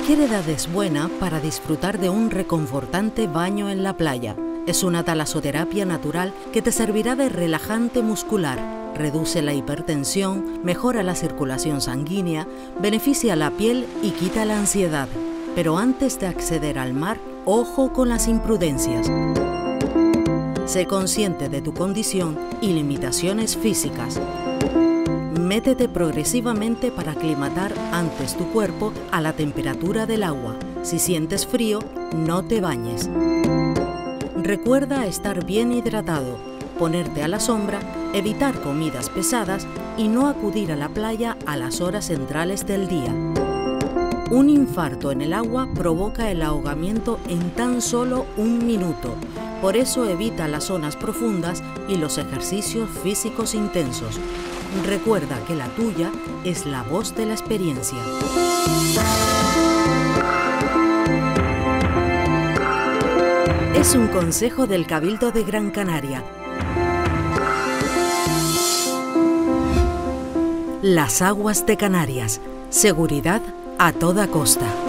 Cualquier edad es buena para disfrutar de un reconfortante baño en la playa. Es una talasoterapia natural que te servirá de relajante muscular, reduce la hipertensión, mejora la circulación sanguínea, beneficia la piel y quita la ansiedad. Pero antes de acceder al mar, ojo con las imprudencias. Sé consciente de tu condición y limitaciones físicas. Métete progresivamente para aclimatar antes tu cuerpo a la temperatura del agua. Si sientes frío, no te bañes. Recuerda estar bien hidratado, ponerte a la sombra, evitar comidas pesadas y no acudir a la playa a las horas centrales del día. Un infarto en el agua provoca el ahogamiento en tan solo 1 minuto. Por eso evita las zonas profundas y los ejercicios físicos intensos. Recuerda que la tuya es la voz de la experiencia. Es un consejo del Cabildo de Gran Canaria. Las aguas de Canarias. Seguridad a toda costa.